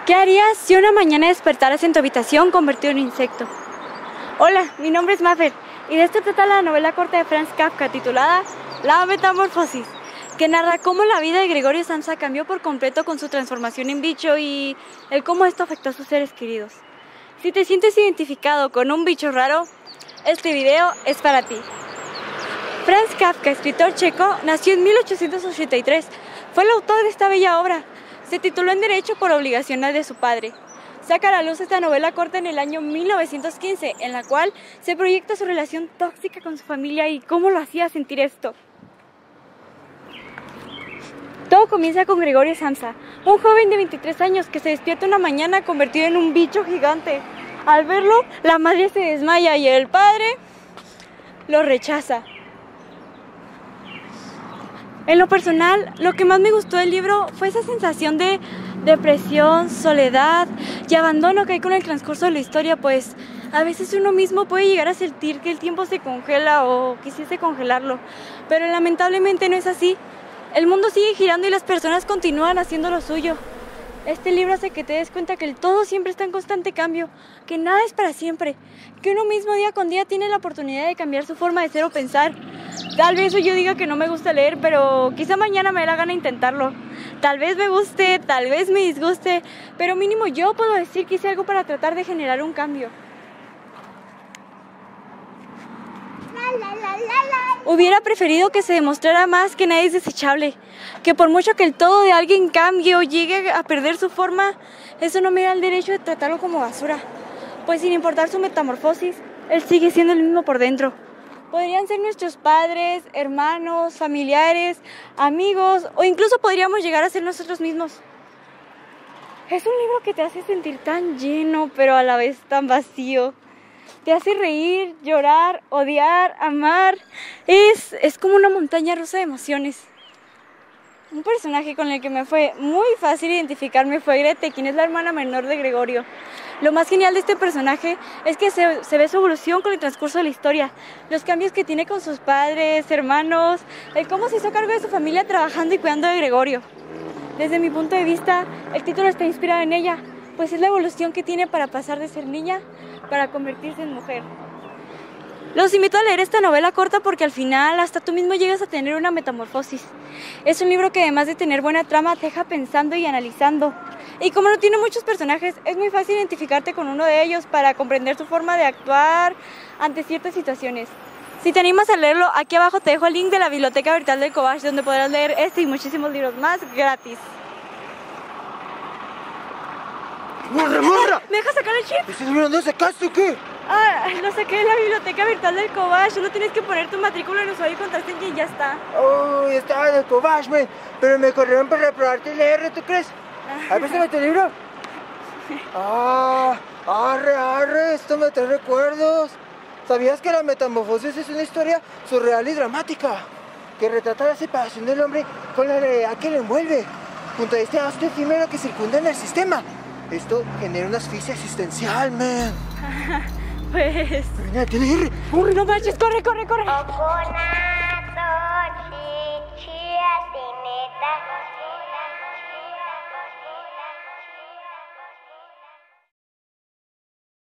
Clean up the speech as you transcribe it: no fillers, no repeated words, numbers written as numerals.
¿Qué harías si una mañana despertaras en tu habitación convertido en insecto? Hola, mi nombre es Maffer y de esto trata la novela corta de Franz Kafka titulada La Metamorfosis, que narra cómo la vida de Gregorio Samsa cambió por completo con su transformación en bicho y el cómo esto afectó a sus seres queridos. Si te sientes identificado con un bicho raro, este video es para ti. Franz Kafka, escritor checo, nació en 1883. Fue el autor de esta bella obra. Se tituló en Derecho por obligación de su padre. Saca a la luz esta novela corta en el año 1915, en la cual se proyecta su relación tóxica con su familia y cómo lo hacía sentir esto. Todo comienza con Gregorio Samsa, un joven de 23 años que se despierta una mañana convertido en un bicho gigante. Al verlo, la madre se desmaya y el padre lo rechaza. En lo personal, lo que más me gustó del libro fue esa sensación de depresión, soledad y abandono que hay con el transcurso de la historia, pues a veces uno mismo puede llegar a sentir que el tiempo se congela o quisiese congelarlo, pero lamentablemente no es así. El mundo sigue girando y las personas continúan haciendo lo suyo. Este libro hace que te des cuenta que el todo siempre está en constante cambio, que nada es para siempre, que uno mismo día con día tiene la oportunidad de cambiar su forma de ser o pensar. Tal vez yo diga que no me gusta leer, pero quizá mañana me dé la gana intentarlo. Tal vez me guste, tal vez me disguste, pero mínimo yo puedo decir que hice algo para tratar de generar un cambio. Hubiera preferido que se demostrara más que nadie es desechable, que por mucho que el todo de alguien cambie o llegue a perder su forma, eso no me da el derecho de tratarlo como basura, pues sin importar su metamorfosis, él sigue siendo el mismo por dentro. Podrían ser nuestros padres, hermanos, familiares, amigos o incluso podríamos llegar a ser nosotros mismos. Es un libro que te hace sentir tan lleno, pero a la vez tan vacío. Te hace reír, llorar, odiar, amar. Es como una montaña rusa de emociones. Un personaje con el que me fue muy fácil identificarme fue Grete, quien es la hermana menor de Gregorio. Lo más genial de este personaje es que se ve su evolución con el transcurso de la historia, los cambios que tiene con sus padres, hermanos, el cómo se hizo cargo de su familia trabajando y cuidando de Gregorio. Desde mi punto de vista, el título está inspirado en ella, pues es la evolución que tiene para pasar de ser niña para convertirse en mujer. Los invito a leer esta novela corta porque al final hasta tú mismo llegas a tener una metamorfosis. Es un libro que además de tener buena trama te deja pensando y analizando. Y como no tiene muchos personajes, es muy fácil identificarte con uno de ellos para comprender su forma de actuar ante ciertas situaciones. Si te animas a leerlo, aquí abajo te dejo el link de la Biblioteca Virtual del Cobach, donde podrás leer este y muchísimos libros más gratis. ¡Morra, morra! ¿Me dejas sacar el chip? ¿Ese libro no sacaste o qué? Lo saqué de la Biblioteca Virtual del Cobach. Solo tienes que poner tu matrícula en usuario y contraseña y ya está. Oh, estaba en el Cobach, man. Pero me corrieron para reprobarte el R, ¿tú crees? Préstame tu libro. Arre, esto me trae recuerdos. ¿Sabías que la metamorfosis es una historia surreal y dramática? Que retrata la separación del hombre con la realidad que le envuelve, junto a este astro efímero que circunda en el sistema. Esto genera una asfixia existencial, man. Pues... Pero tiene R. ¡Corre! No manches, corre. Ocona.